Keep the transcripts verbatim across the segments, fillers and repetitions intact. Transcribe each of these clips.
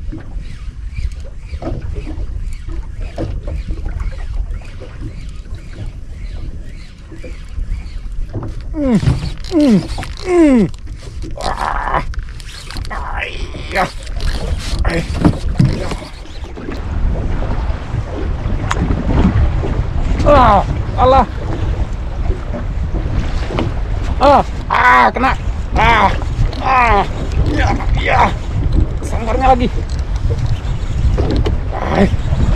Hmm, hmm, hmm. Wah, ya, eh, ya. Ah, Allah, ah, ah, kena, ah, ah, ya, ya, sangkarnya lagi. Ah.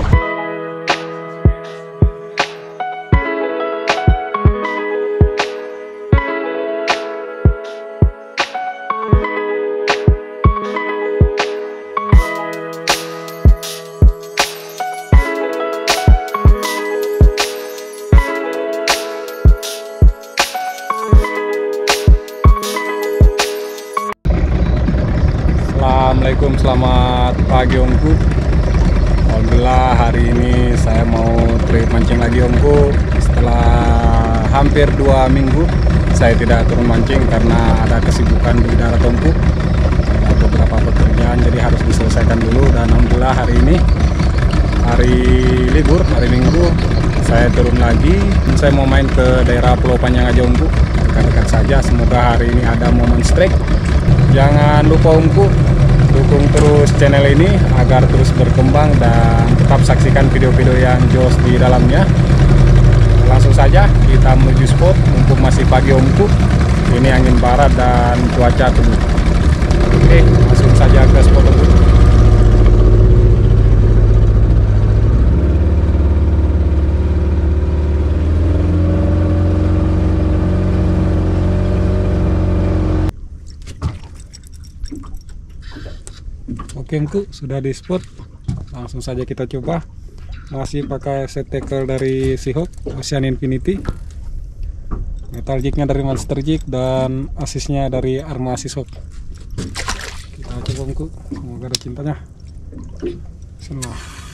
Assalamualaikum, selamat pagi omku. Alhamdulillah hari ini saya mau trip mancing lagi omku. Setelah hampir dua minggu saya tidak turun mancing karena ada kesibukan di darat omku. Ada beberapa pekerjaan jadi harus diselesaikan dulu, dan alhamdulillah hari ini hari libur, hari Minggu, saya turun lagi. Saya mau main ke daerah Pulau Panjang aja omku, dekat-dekat saja. Semoga hari ini ada momen strike. Jangan lupa omku, dukung terus channel ini agar terus berkembang dan tetap saksikan video-video yang jos di dalamnya. Langsung saja kita menuju spot, mumpung masih pagi omku. Ini angin barat dan cuaca teduh. Oke, langsung saja ke spot omku. Oke omku, sudah di spot. Langsung saja kita coba. Masih pakai set tackle dari Seahawk Ocean Infinity, metal jignya dari Monster Jig, dan asisnya dari Arma Seahawk. Kita coba omku, semoga ada cintanya. Bismillah.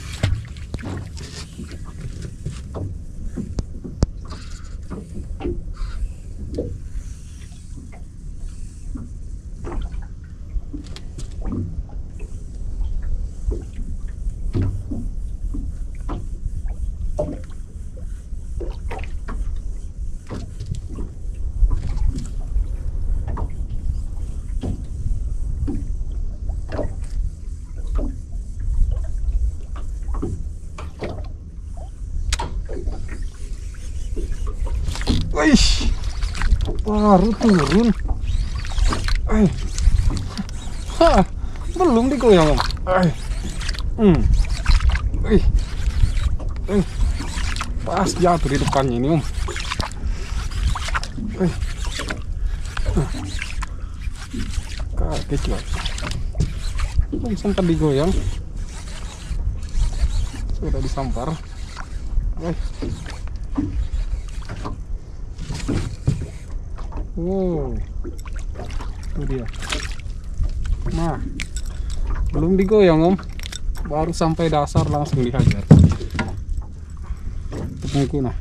Wih, baru turun. Eh, ha, belum digoyang om. Eh, hmm, wih, eh, pas jatuh di depannya ini om. Eh, kaget juga. Om sempat digoyang, sudah disampar. Eh. Wow, itu dia. Nah, belum digoyang om, baru sampai dasar langsung dihajar. Tepungku nah.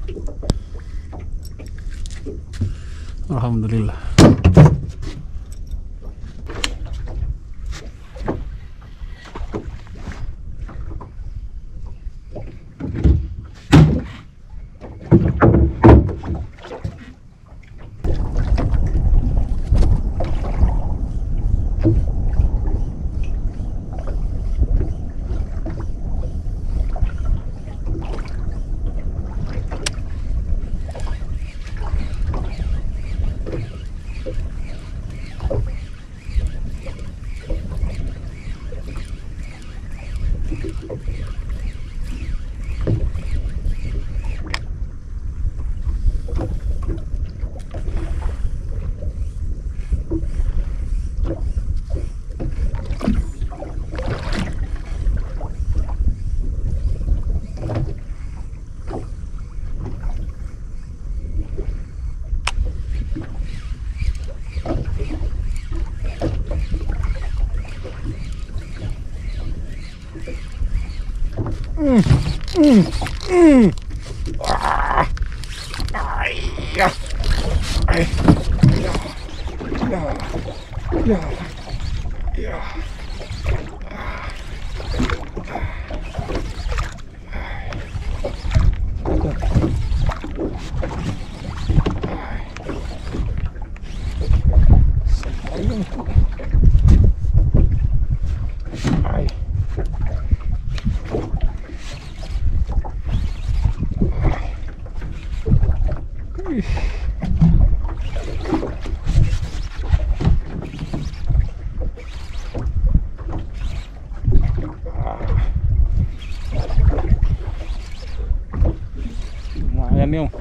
Alhamdulillah. Hmm, hmm, hmm. Wah, ya, eh, ya, ya, ya, ya. ini om.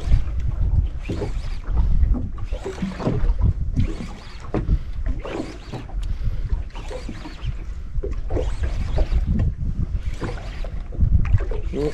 Yuk.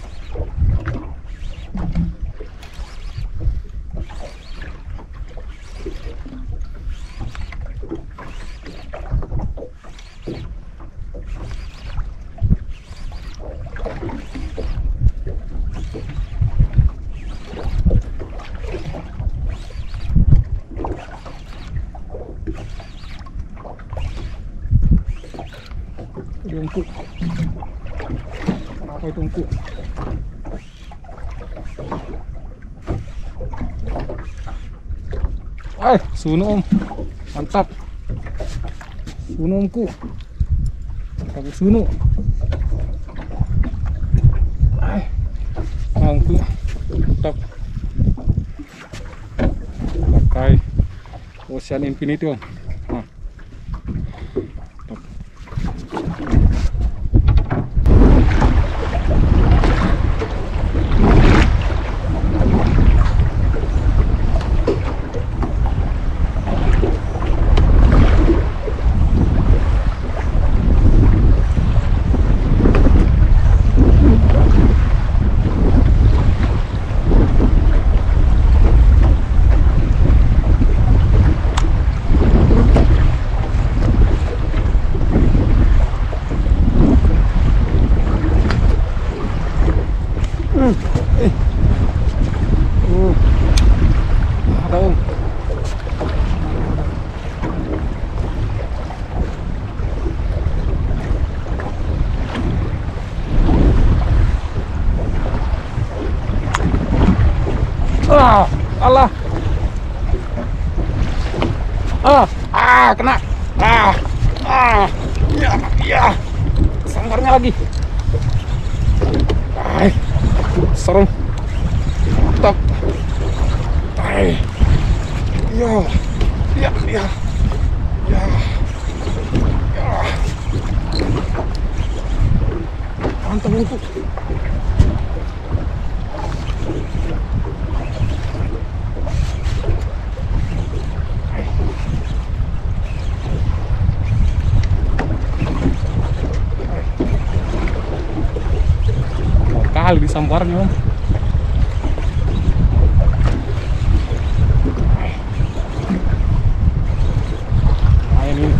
Empuk. Kenapa itu empuk? Eh, sunu om, mantap. Sunu omku, pakai sunu. Eh, omku, mantap. Pakai Ocean Infinity om. Nah. Ah, Allah. Ah, ah, kena. Ah, ah, ya, ya. Sangkarnya lagi. Ay, serem. Mantap. Ay, ya, ya, ya, ya, ya. Mantap itu. Kali disamparnya om. Lumayan ini.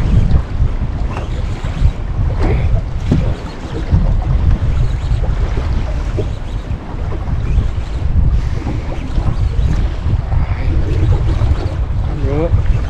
Ayo.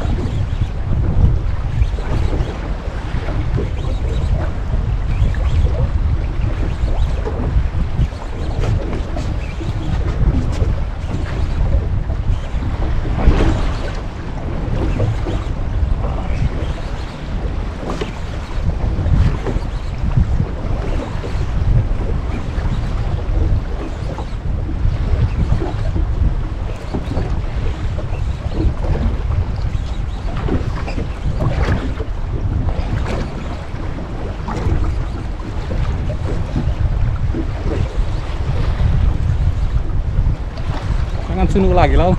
Jangan sunu lagi lah om.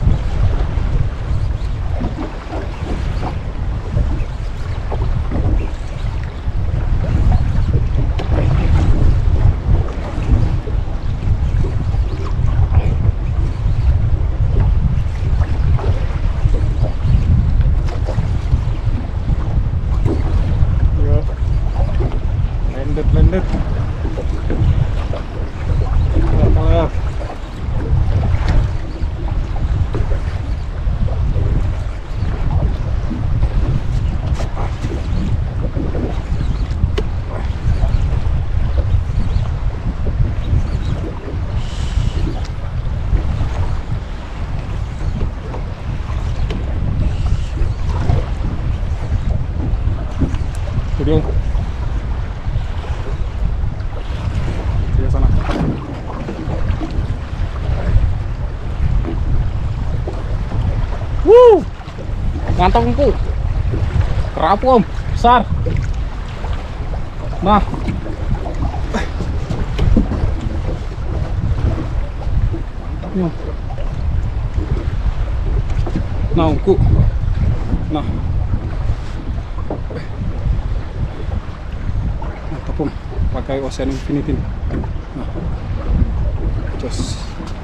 Yuk. Landet, landet. Kalau Studio. Di sana. Wuh. Mantap empuk. Kerapu om, besar. Nah. Mantap. Nyom. Nah, ungku. Nah. Nah, tepung pakai Ocean Infinity. Nah. Jos.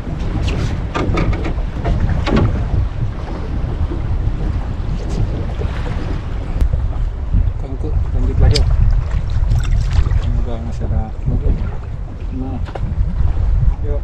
Ungku lanjut lagi. Semoga masih ada. Nah. Yuk.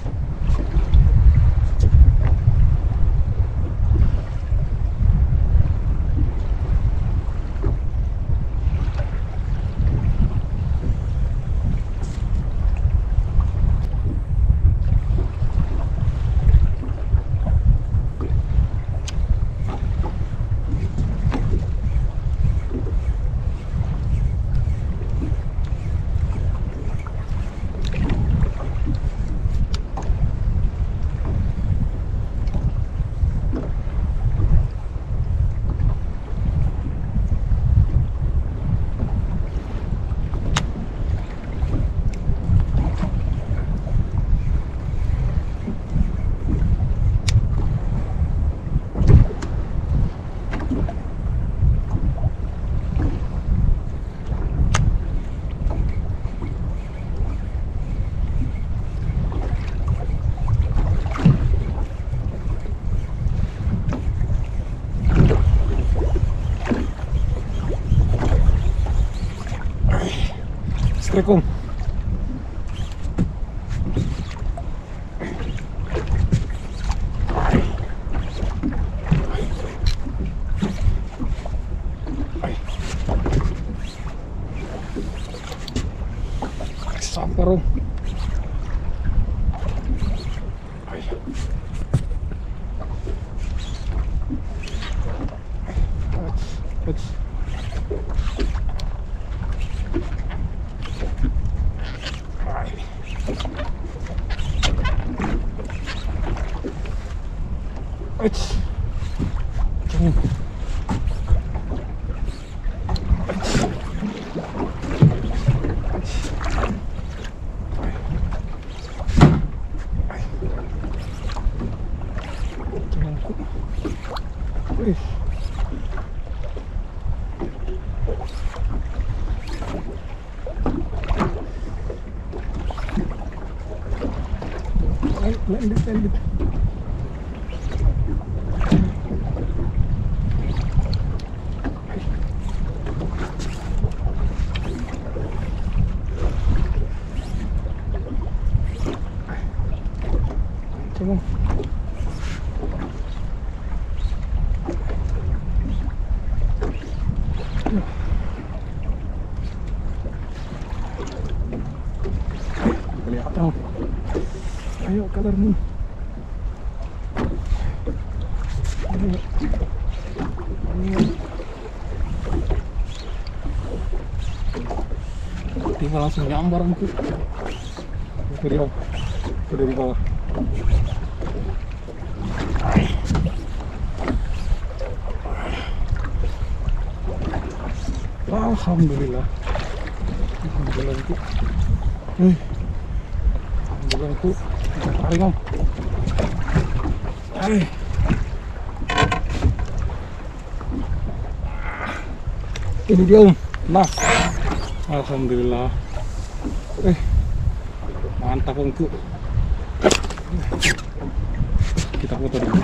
Assalamualaikum. Sabar om. Its landed, landed. Come on. Kelihatan. Ayo kadarmu. Ayo. Ayo. Tinggal langsung nyambar aku. Dari bawah. Dari bawah. Alhamdulillah. Alhamdulillah itu. Eh. Alhamdulillah itu. Tarik om. Eh. Ini dia om. Nah. Alhamdulillah. Eh. Mantap omku. Kita foto dulu.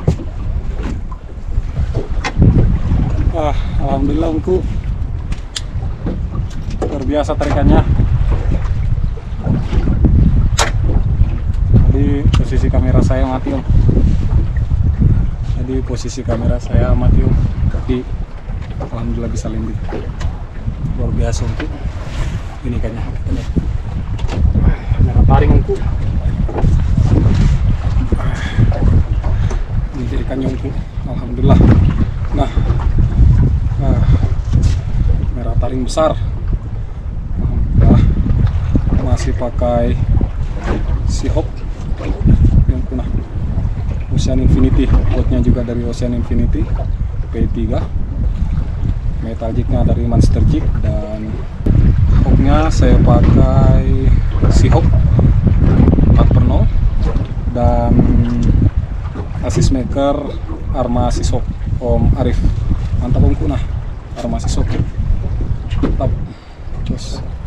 Ah, alhamdulillah omku. Luar biasa tarikannya. Tadi posisi kamera saya mati om. Tadi posisi kamera saya mati om. Tapi alhamdulillah bisa landing. Luar biasa omku. Ini kayaknya. Merah taring omku. Ini jadi ikannya omku. Alhamdulillah. Nah, nah, merah taring besar. Masih pakai Seahawk yang punah Ocean Infinity, outnya juga dari Ocean Infinity P tiga, metal jignya dari Monster Jig, dan hooknya saya pakai Seahawk empat per nol, dan Assist maker Arma Sisok Om Arif. Mantap omku nah, Arma Sisok. Mantap. Cus.